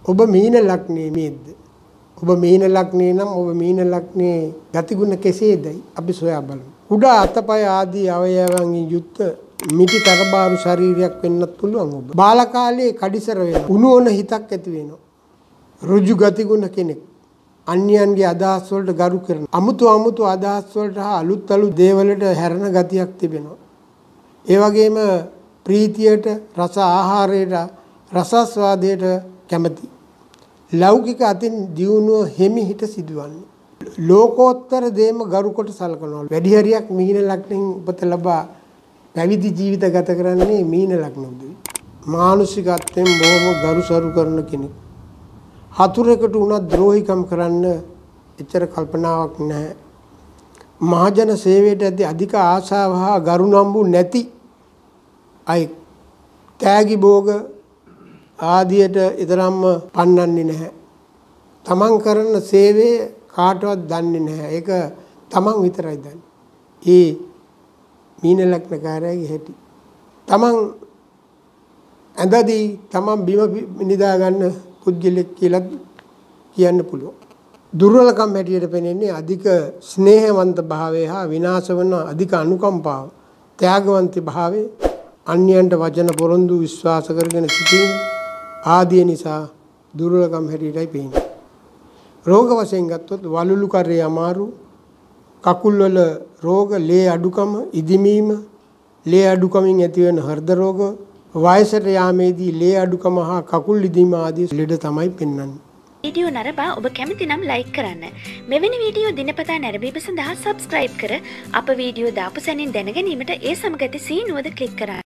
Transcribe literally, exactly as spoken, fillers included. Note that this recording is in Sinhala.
ඔබ මීන ලග්නේ මේද්ද? ඔබ මීන ලග්නේ නම් ඔබ මීන ලග්නේ ගතිගුණ කෙසේදයි අපි සොයා බලමු. කුඩා අතපය ආදී අවයවයන්ගෙන් යුක්ත මිටි තරබාරු ශරීරයක් වෙන්නත් පුළුවන් ඔබ. බාල කාලයේ කඩිසර වෙනවා. උණුවන හිතක් ඇති වෙනවා. ඍජු ගතිගුණ කෙනෙක්. අන්‍යයන්ගේ අදහස් වලට ගරු කරන. අමුතු අමුතු අදහස් වලට හා අලුත් අලුත් දේවලට හැරෙන ගතියක් තිබෙනවා. ඒ වගේම ප්‍රීතියට, රස ආහාරයට, රසස්වාදයට කැමති. ලෞකික අතින් දියුණුව හිමිහිට සිදුවන්නේ. ලෝකෝත්තර දේම ගරු කොට සලකනවා. වැඩි හරියක් මීන ලග්නෙන් උපත ලබා පැවිදි ජීවිත ගත කරන්නේ මීන ලග්න උදවි. මානසිකත්වයෙන් බොහොම ගරුසරු කරන කෙනෙක්. හතුරෙකුට උනත් ද්‍රෝහිකම් කරන්න එච්චර කල්පනාවක් නැහැ. මහජන සේවයට ඇති අධික ආශාව හා ගරුනම්බු නැති අය තෑගි භෝග ආදියට ඊතරම්ම පන්නන්නේ නැහැ. තමන් කරන සේවය කාටවත් දන්නේ නැහැ. ඒක තමන් විතරයි දන්නේ. ඒ මීන ලග්නකාරයාගේ හැටි. තමන් ඇඳදී තමන් බිම නිදා ගන්න පුද්ගලෙක් කියලා කියන්න පුළුවන්. දුර්වලකම් හැටියට පෙනෙන්නේ අධික ස්නේහවන්ත භාවය හා විනාශ වන අධික අනුකම්පාව, ත්‍යාගවන්ත භාවය, අන්‍යයන්ට වචන පොරොන්දු විශ්වාස කරගෙන සිටීම ආදී නිසා දුර්වලකම් හැටියටයි පෙනෙන්නේ. රෝග වශයෙන් ගත්තොත් වලලු කරේ අමාරු, කකුල් වල රෝග, ලේ අඩුකම, ඉදිමීම, ලේ අඩුකමින් ඇතිවන හෘද රෝග, වයසට යාමේදී ලේ අඩුකම හා කකුල් ඉදීම ආදී ලෙඩ තමයි පෙන්වන්නේ. වීඩියෝ නරඹා ඔබ කැමති නම් ලයික් කරන්න. මෙවැනි වීඩියෝ දිනපතා නැරඹීම සඳහා සබ්ස්ක්‍රයිබ් කර අප වීඩියෝ දාපු සැනින් දැන ගැනීමට ඒ සමග ඇති සීනුවද ක්ලික් කරන්න.